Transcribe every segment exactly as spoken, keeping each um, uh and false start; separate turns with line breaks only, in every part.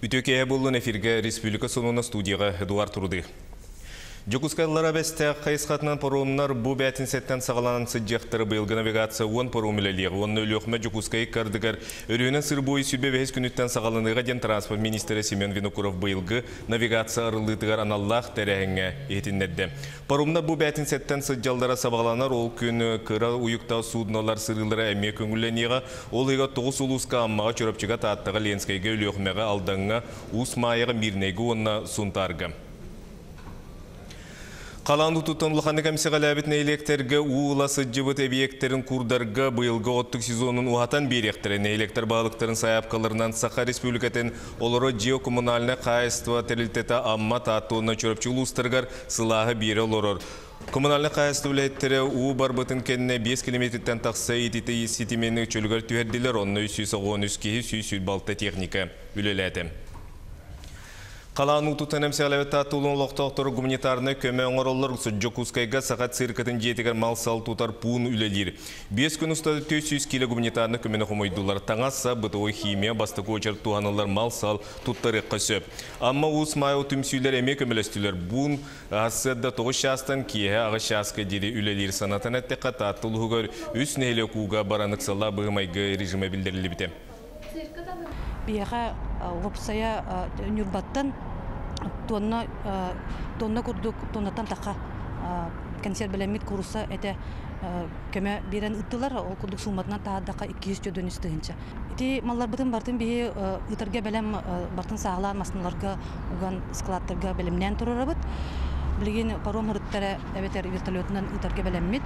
Ütөкеһе болын эфирге Республика сонуна студияға Эдуард Турды. Жокускайлара бәсті қайысқатынан паромнар бұ бәтін сәттен сағаланын сыджақтары бұйылғы навигация он паром үлелер. Оны өліқме Жокускай кардығар өрінің сыр бойы сүрбе бәйіз күніттен сағаланыға ден транспорт министері Семен Винокуров бұйылғы навигация арылытығар аналлақ тәрәңе етіннәдді. Паромна бұ бәтін сәттен сыджалдара сабағаланар ол күні қыра ұйықта судналар сырылары әме көңіленеға ол еға тоғыз ұлысқа аммаға чөрапчыға таттыға ленскайға өліқмеға алдаңға ұс майыға мирнегі онына сұнтарғы. Қаланды тұтынлықаны комиссияға ләбітіне электерге уыласы жыбыт объекттерін курдарға бұйылғы оттық сезонын уғатан беректерін электр бағылықтарын саяпқаларынан Саха Республикатын олары жеокоммунальны қайыстыва тәрілтеті амма таттуына чөріпчі ұлыстырғар сылағы бері олырыр. Коммунальны қайыстывлеттері уы барбытын кенне бес километрден тақса ететі сетіменің чөлгір түйерділер, онны үсі сағуын үскеі сүй балты техника үлеләді. Қаланың тұтаным сәләвет татылын лоқтақтыры гуманитарны көмі оңыролар Жокускайға сағат сырқытын жетігер мал сал тұтар пуын үлелер. Бес күн ұстады төрт жүз келі гуманитарны көмені құмайдылар. Таңаса бұтығы химия бастықы өчер туғанылар мал сал тұттары қысып. Амма ұс майы түмсүйлер әме көмелестілер. Бұн ғасырда тоғы шастан кейе ағы шасқа дері үлелер санатын әттеқа татылығығыр үс нәйлі қуға баранықсала бұғымайғы режимі білдірілі біте.
Бияға ғопсая нүрбаттан тонна тонна курдук тоннатан тақа консерв белемит курса это көмө берен ыттылар ол курдук суматынан тааддака эки жүз жөдөн үстүгүнчө ити маллар бытын бартын бии ытырга белем бартын саалар массаларга уган складтарга белемнен турарабыт билген паром ырыттары эбетер вертолетунан ытырга белеммит.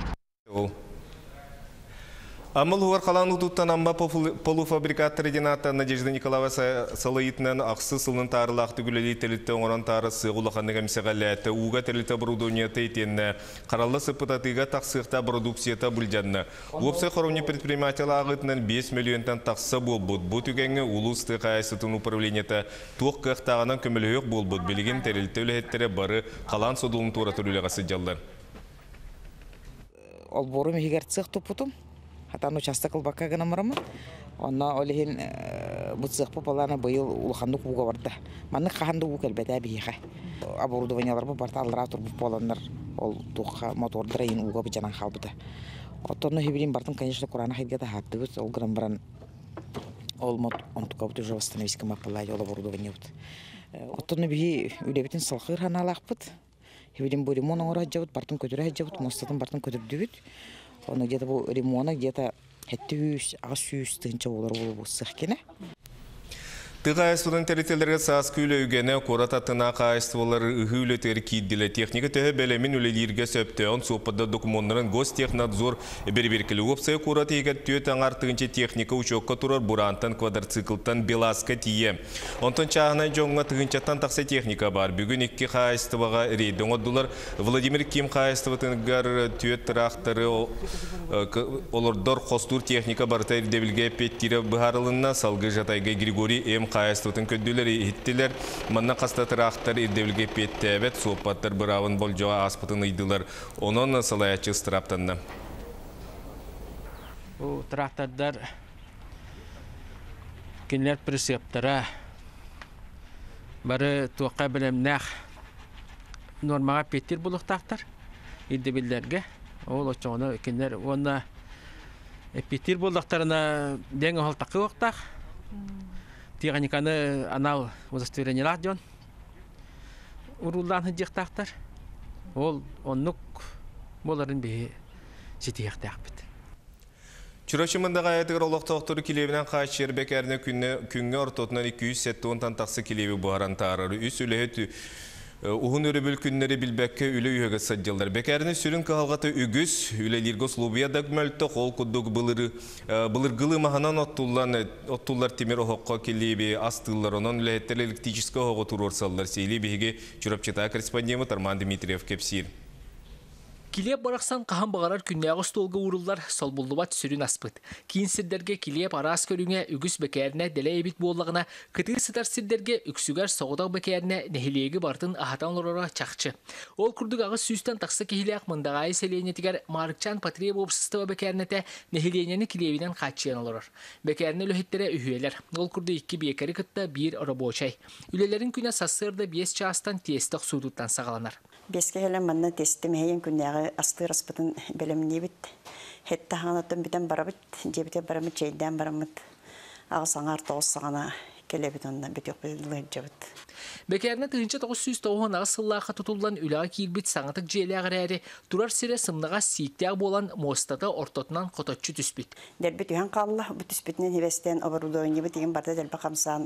Амыл хуар қаланың тұттан амба полуфабрикаттары денатта Надежда Николаева Салаитнан ақсы сылын тарылақты күлелі тәлітті оңыран тары сығылықанды комиссияға ләті уға тәлітті бұрудуынеті етенні қаралы сыпытатыға тақсықта продукцията бүлжанны. Опсай қоровне предпринимателі ағытынан бес миллионтан тақсы бол бұд. Бұд үгенгі ұлысты қайсытын управленеті тоқ қықтағынан көміліғік бол бұд. Білген тәлітті өліхеттері бары қалан содылын тура түрілі ғасы жалдар.
Ол борым егерцеқ тұпытым. Хатан участок бака гана марама, онна олихин бутсық попалана быйыл улханды куга барды. Манны ханды куга келбете бийха. Оборудованиялар бу барта алра тур попаландар, ол туха мотордра ин уга бижанан халбыды. Оттону хибирин бартын, конечно, Курана хидгата хаттыбыз, ол грамбран ол мот онтука бут уже восстановиска мапалай ол оборудование бут. Оттону бии үлебитин салхыр ханалакпыт. Хибирин бу ремонт оңора бартын көтөрө хаджабыт, мостатын бартын көтөрдүбүт. Он где-то был ремонт, где-то это асюс тынча болар болу сыхкене.
Тыға айстудың тәрителерге саас күйлі үгені қорататына қайыстывалар үхілетер кейділі техника төхі бәлемін өлелерге сөпті. Он сопыда документарын гостехнадзор берберкілі. Опсай қорат егер түйет аңартығынче техника учокқа тұрар бұрантан квадрциклтан беласқа тие. Онтан чағына жоңға тығынчаттан тақса техника бар. Бүгін екі қайыстываға рейдің оддылар. Владимир Ким қайыстыватыңғар түйет тұрақтары олардар қостур техника бартай дебілге петтері бұхарылына салғы жатайға Григорий М. Қайыстытын көдділері еттілер. Манна қаста тұрақтар ердевілге петті әбет, соқпаттар бұравын бол жоға аспытын үйділер. Оның салаячы стыраптанды.
Тұрақтардар кенлер пресептара бары туаққа білімнәқ нормаға петтер бұлықтақтар ердевілерге. Ол очоғына кенлер оны петтер бұлықтарына дәңі ғалтақы оқтақ. Тиганиканы анал удостоверение лахден. Урулдан хыджықтақтар. Ол оннук боларын бе жетияқтақ.
Чурашымындағы аятығыр олықтақтыры келебінен қайшыр бәкәріне күнге ортотынан екі жүз сәтті онтан тақсы келебі бұғаран тарары. Үс үлі Уғын өрі күннері білбәкке үлі үйеге саджалар. Бәкәріні сүрін қағалғаты үгіз, үлелерге слубияда күмәлті қол күдді бұлырғылы мағанан оттулар темір оғыққа келебе астылар. Онын үләйттер электрическі оғы тұр орсалар. Сейлі бейге жүрапчыта корреспондемі Тарман Дмитриев кепсир.
Килеп барақсан қахан бағарар күннәғы столғы урулар сол бұллубат сүрін аспыт. Кейін сірдерге килеп арас көріңе үгіс бәкәріне дәлі әбіт болығына, кытыр сытар сірдерге үксүгер соғыдақ бәкәріне нәхилегі бартын ахатан лорора чақчы. Ол күрдік ағы сүйістен тақсы кехілек мындағай селенетігер Маркчан Патрия бопсыстығы бәкәрінеті нәхиленені килебінен қатшыян олорор. Бәкәріне лөхеттері үйелер. Ол күрді екі бекәрі кытта бір оробочай. Үлелерін күні сасырды бес частан тестіқ судуттан сағаланар.
Беске хелен манна тестим хейен күннәгы астыр аспытын белемни бит. Хетта ханатын битен барабыт, жебите барамыт, чейдән барамыт. Агысаңар тоғысағана келебит онда битек билдилер жабыт.
Бекәріне тыгынча тоғыз жүз тоғын ағысыллаға тұтылдан үліға кейлбіт саңытық желі ағырәрі тұрар сире сымныға сиіктәг болан мостата ортотынан қототчу түспіт.
Дәрбет үйен қалла, бұт түспітінен хевестен оборудойны бит деген барды дәрбі қамсан.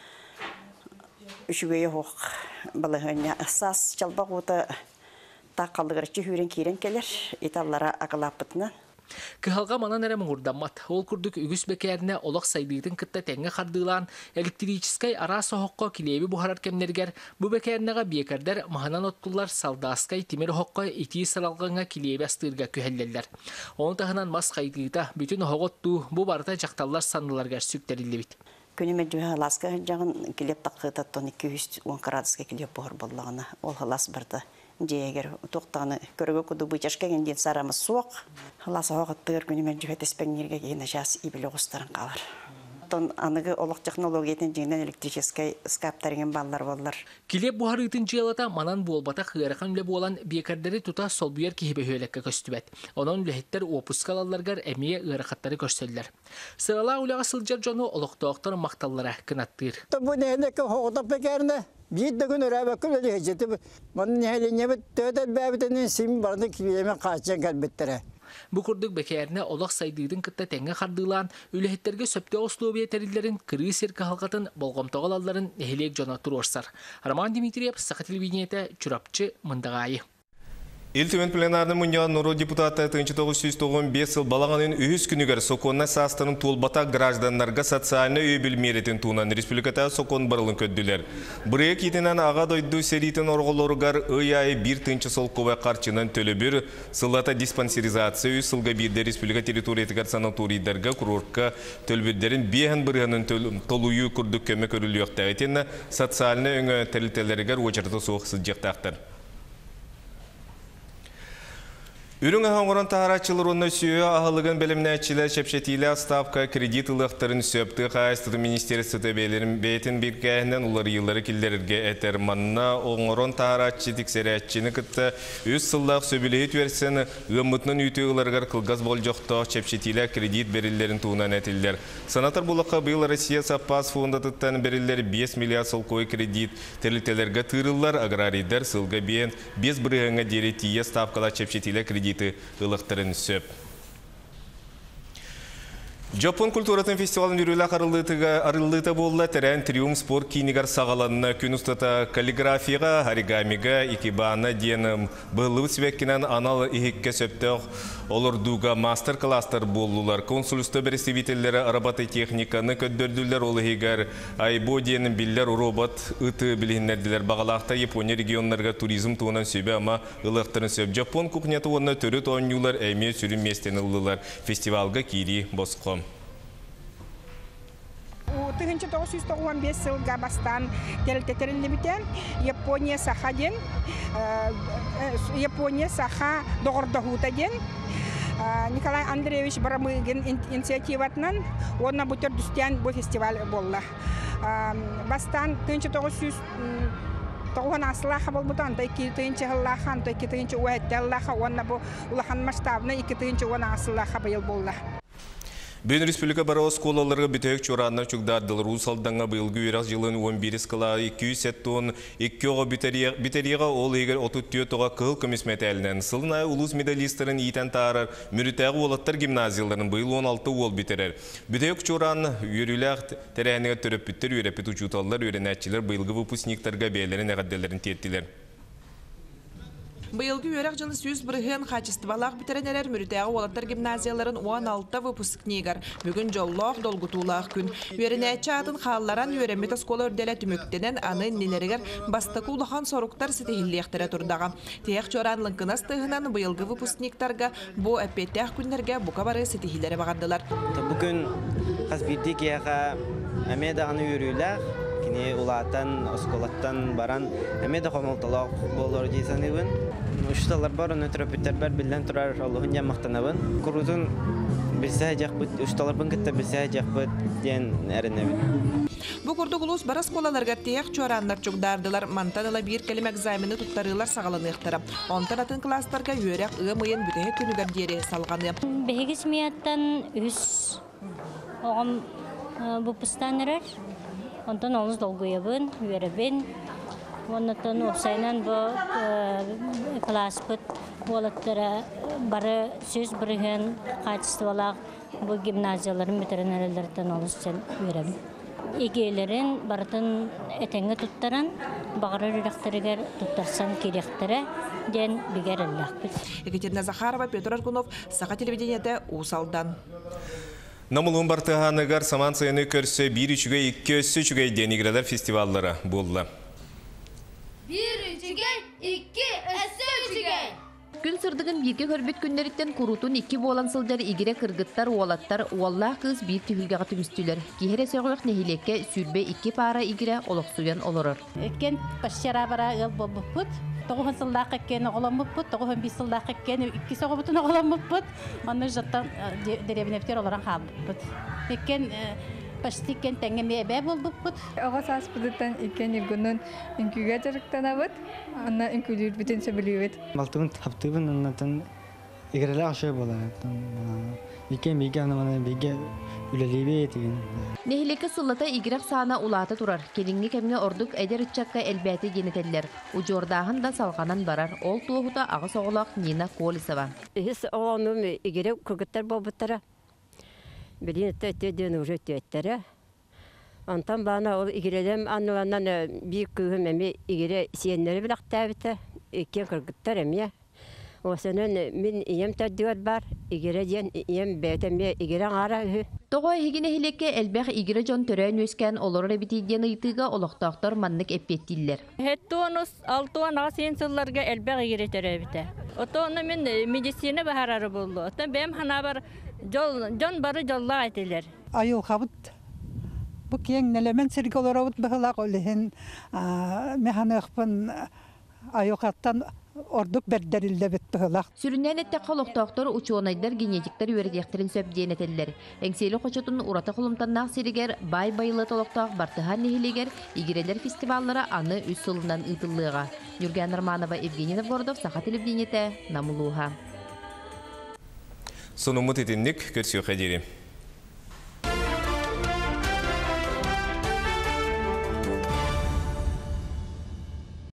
Үшігөйі хоқ балығыны сас жалбақ оты таққалдығырчы хүрен кейрен келер, италлара ағылапытынан.
Кыхалға манан әрі мұңырдамат. Ол күрдік үгіс бәкәріне олық сайдығытын кітті тәңі қардылан, электрическай ара соққа килеби бұхарар кемнергер, бұ бәкәрінеға бекердер мағынан оттулар салдаскай темір хоққа ити саралғанға килеби астырға күхәллелер. Оның тағынан мас қайдығыта бүтін хоғытту бұ барда жақталлар сандыларға сүктерілі бит.
Күніме жүхі халасқа жағын келеп таққытаттан екі жүз он градусқа келеп бұғыр болағына. Ол халас барды. Жегер тоқтағыны көрігі күді бұйчашқа кенден сарамыз суық. Халасы хоғыттығыр күніме жүхі теспәңнерге кейіне жас ибілі ғыстарын қалар. Анығы олық технологиятын жеңден электрическай скаптарген баллар болар.
Келеп бұхар үтін жиялата манан болбата қығырқан үлі болан бекардары тута сол бұйар кейбе өлекке көстібәт. Онын үліхеттер опускалаларғар әмие ұғырақаттары көстелілер. Сырала үліға сылжар жону олықтауқтар мақталлара кынаттыр.
Бұл нәйлекке хоғытап бекәріне бейді күн өрәбәкіл өлі хеджеті бұның нәйлене бұд төдәл бәбітінің симі барды кивелемен қачан кәлбеттері.
Бұ күрдік бәкәріне олақ сайдығдың кітті тәңі қардылан, үліхеттерге сөпте ослу бейтерілерін, кірі серкі халқатын, болғымтоғал алларын нәхелек жона тұр орсар. Роман Дмитриев, Сақы телевидениеті, Чурапчы, Мындағайы.
Илтімен пленарны мұниян нұру депутаты тысяча девятьсот тоғыз бес ыл балағанын үйіз күнігер соконна састырын толбата гражданларға социальны үй білмеретін туынан республиката сокон барылын көдділер. Бұрек етінен аға дойду серитін орғылорғар үй айы бір тынчы солковай қарчынан төлі бір сылата диспансеризация үй сылға бірді республика территориятығар санаторийдарға курортқа төлбірдерін бейін бірғанын толуyu күрдік көмі көрілі өқтәғетені социальны өңі тәрілтелерігер очырды соғысы жақтақтыр. Үрің ағаңғырын тағарачылыр онына сүйе ағылығын бәлімнәтчілер шепшетейлі ставка кредит ұлықтырын сөпті қайыстығы министерсі төбелерін бәйтін біргәйінен ұлар елері келдерге әтер манна оңырын тағарачы тексерәтчіні күтті өз сыллақ сөбілейт версен ғымытның үйті ұларғар қылғаз бол жоқты шепшетейлі кредит берілерін туынан әтілдер. Санатар бұлыққа бұл Россия Сапас фондатыттан берілер бес миллиард солқой кредит тәрілтелерге тырылар аграрийдер сылға бейін бес бірғаңа дере тие ставкала шепшетейлі кредит ылықтырын сөп. Жапон культуратын фестивалын үрілі арылыты болла тәрән триумф спорт кейінігер сағаланына күн ұстата каллиграфияға, оригамиға, икебана деным бұлы өтсібеккенен анал ихекке сөптіғ олырдуға мастер-кластар болулар. Консулысты представителері арабаты техниканы көддөрділер олы егер айбо денім білдер робот ұты білгендерділер. Бағалақта Япония регионларға туризм туынан сөбе ама ылықтырын сөп. Жапон кухнеті онына түрі тоңюлар әме сүрін местен ұлылар. Фестивалға кейри босқом.
тысяча девятьсот тоғыз бес жылға бастан тәрілтетерілі бітен Япония саха ден, Япония саха доғырдағута ден. Николай Андреевич Барамыгин инициативатынан онна бұтыр дүстен бұл фестиваль болла. Бастан тысяча девятьсот тоғыз асылаға бол бұтан, тысяча жыллахан, тысяча уәттеллаға, онна бұл ұлахан масштабына тысяча он асылаға байыл болла.
Бен республика бара сколаларға бітек чоранна чугдардыл Русалданға бұйылғы үйрақ жылын он бір скала екі жүз тонн екі оға битериға ол егер отыз төрт оға қыл көмесмет әлінен. Сылына ұлыс медалистерін етен тағарар мүрітәғі олаттар гимназияларын бұйыл он алты ол битерер. Бітек чоран үйріләқ тәрәнеге түріп біттер үйрепет учуталылар үйренәтчілер бұйылғы выпускниктарға бәйлерін әғадделерін теттілер.
Быйылгы өрек жылы сүйіз бұрығын қачыстыбалақ бітеренерер мүрітәғі олаттар гимназияларын он алты выпускнигар. Бүгін жоллоқ долгутулақ күн. Өрінәтчі атын қалларан өремет оскола өрделі түміктенен аны нелерігер бастықы улахан соруктар сетихиллиқтері тұрдаға. Теяқ чоранлың кынас тығынан быйылгы выпускниктарға бұ әппеттәқ күнлерге бұқа бары сетихиллері бағардылар.
Бүгін қаз бірді кияға әмедағаны өрілер. Кини улатан, осколаттан баран әмеда қомалталақ болыр дейсен ебін. Үшталар бар, оны тропиттер бар, білден тұрар олығын ямақтанабын. Күрізін білсе жақпыт, үшталарбын кітті білсе жақпыт ден әрінебін.
Бу курдук улус барас колаларга теяк чораннар чугдардылар. Мантанала бир келем экзамены туттарылар сагаланыктыра. Онтан атын класстарга үйрәк ымыйын бүтеһе күнүгөр диере салганы.
Бегис мияттан үс огам бупустанырар. Онтан олус долгуябын, үйрәбен. Онтан опсайнан бу класспыт болаттыра бары сөз бирген качестволак бу гимназияларын ветеринарлардан олус сен үйрәбен. Игелерин бартын этеңе туттаран, багыры үрәктәргә туттарсан керектәре ден бигәрелләк бит.
Екатерина Захарова, Петр Аргунов, Саха телевидениеде Усалдан.
Намылын бартыханыгар саман сайыны көрсө бир үчүгө икки өссү үчүгө дениградар фестиваллары болду.
бир үчүгө икки өссү үчүгө
Күн сырдығын бірге көрбет күннеріттен құрутын екі болан сылдар игере кыргыттар, уолаттар, уоллах кыз бір түхілгеға түмістілер. Кехере сөғылық нехилекке сүрбе екі пара игере олықсуян олырыр.
Өткен пашчара бара ыл болбыппыт, тоғын сылдақ еккені оламыппыт, тоғын бес сылдақ еккені үкі соғыбытын оламыппыт, оны жаттан деревінептер оларан қалбыппыт. Өткен Пашти кен тәңгеме бә булбыппыт.
Ага саспыдыттан икен игунун инкүгә жарыктанабыт. Аны инкүлүр бүтән сөбелүбет.
Малтын таптыбын аннан игреле ашый була. Икен биге ананы биге үлелебе деген.
Нехилекке сыллата игрек саана улата турар. Келинге кемге ордук эдер ичакка элбәти генетеллер. Ужордагын да салганан барар. Ол туохута ага соголак Нина Колесова.
Хис оғаным игрек күгіттер болбыттара. Билин тәттеден уже тәттәре. Антан бана ол игрелем аннанан бик күгем эме игре сиеннәре билак тәбите. Икен кыргыттар эме. Осенен мин ием тәддүр бар. Игре ден ием бәтеме игре гара.
Тогой хигине хилекке элбәх игре жон төрән өскән олор репетидиен ыйтыга олоктактар маннык эппеттиллер.
Хеттонус алтуан асен сылларга элбәх игре төрәбите. Отоны мен медицина баһарары булды. Отон бем хана бар жол жон бары жолла айтылар.
Айыл хабыт. Бу кең нелемен сирголоробут бахылак олehen механикпын айоқаттан ордук бердерилде бит бахылак.
Сүрүннән этте колоктоктор учуонайдар генетиктер үрәдектерин сөпден этеллер. Эңсели хочотун урата кулумтаннак сиригер бай байлы толоктак бартыхан нехилегер игерелер фестиваллары аны үс сылынан ытыллыга. Юрген Арманова, Евгений Новгородов, Саха телевидениете, Намулуха.
Сонумут етіннік көрсеу қадері.